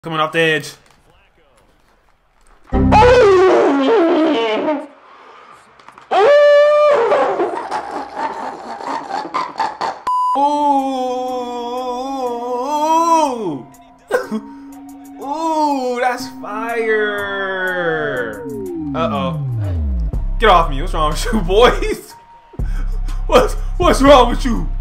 Coming off the edge. Ooh! Ooh, that's fire! Uh-oh. Get off me. What's wrong with you, boys? What's wrong with you?